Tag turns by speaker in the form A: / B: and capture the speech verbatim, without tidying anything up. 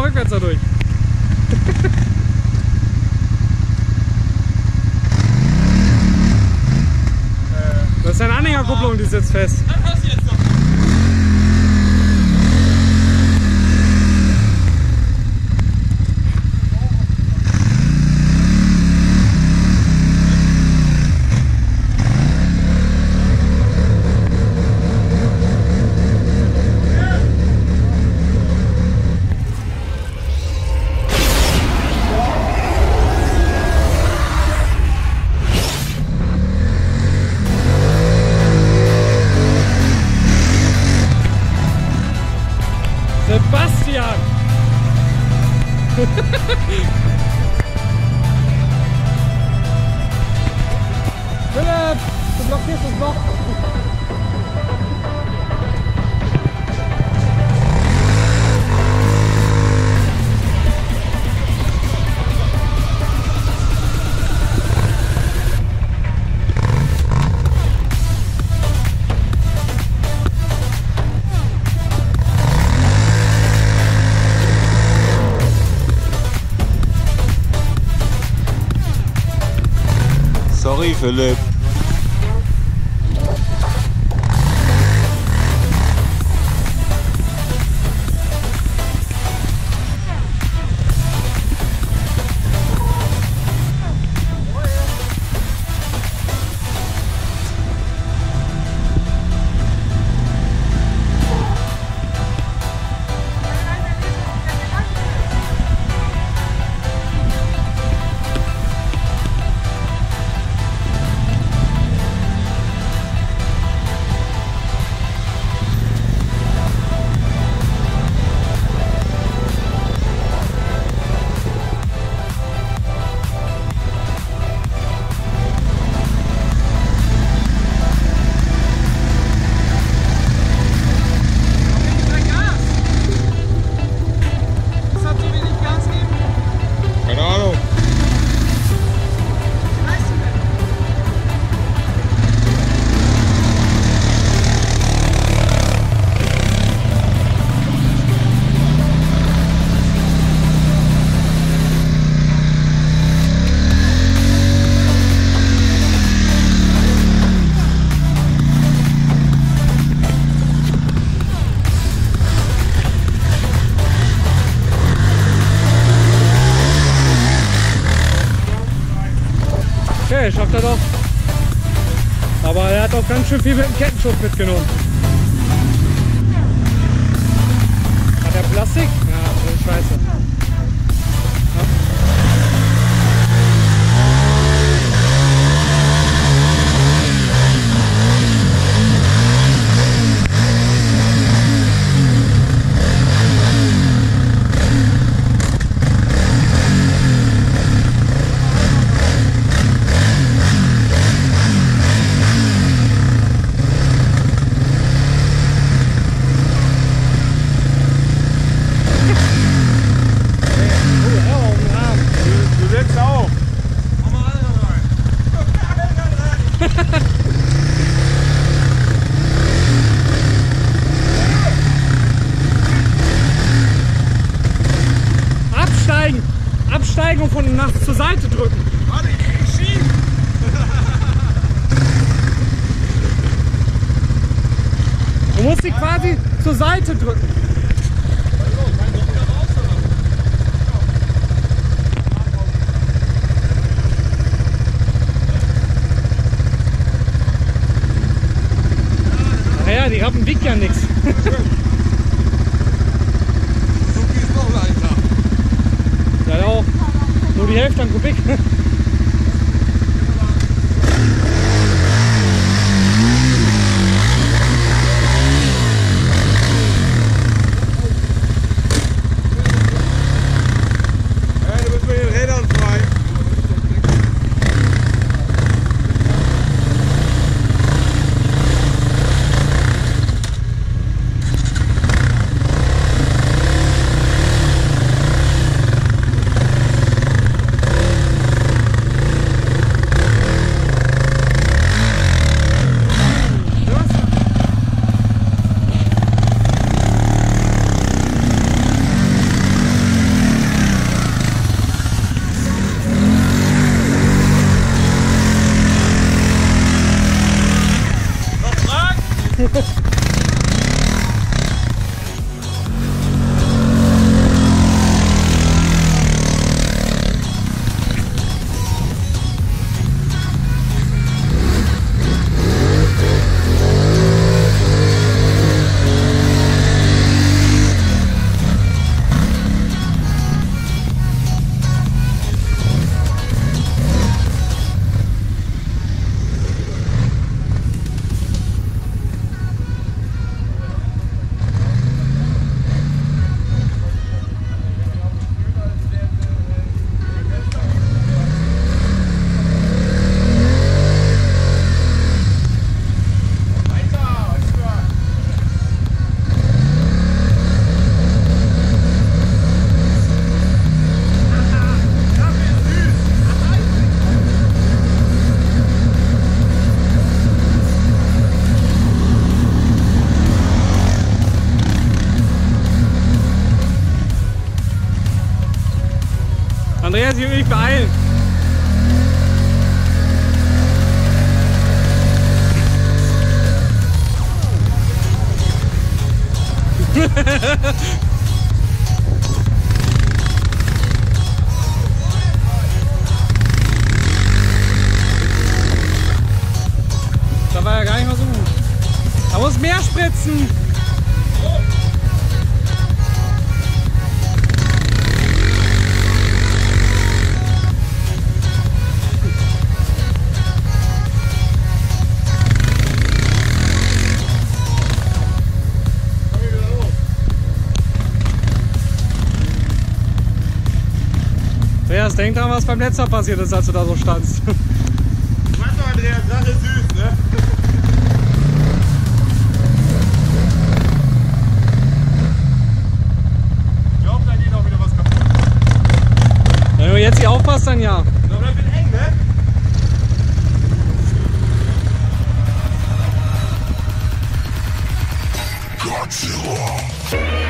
A: rückwärts dadurch. Das ist eine Anhängerkupplung, die sitzt fest.
B: Sebastian!
A: Philipp, du blockierst das Loch.
C: Sorry, Philipp.
A: Okay, schafft er doch. Aber er hat auch ganz schön viel mit dem Kettenschutz mitgenommen. Hat er Plastik? Ja, so ist scheiße. Ja. Absteigen! Absteigen und von nach zur Seite drücken!
B: Warte, ich krieg schief!
A: Du musst sie quasi zur Seite drücken. Naja, die Rappen wiegt ja nichts. Ja, auch. Nur die Hälfte an Kubik. Andreas, ich will mich beeilen. Da war ja gar nicht mal so gut. Da muss mehr spritzen. Andreas, denk dran, was beim letzten Mal passiert ist, als du da so standst.
B: Du weißt doch, Andreas, Sache ist süß, ne? Ich glaube, da geht auch wieder was kaputt.
A: Wenn du jetzt hier aufpasst, dann ja.
B: Na, bleibt wird eng, ne?
D: Godzilla.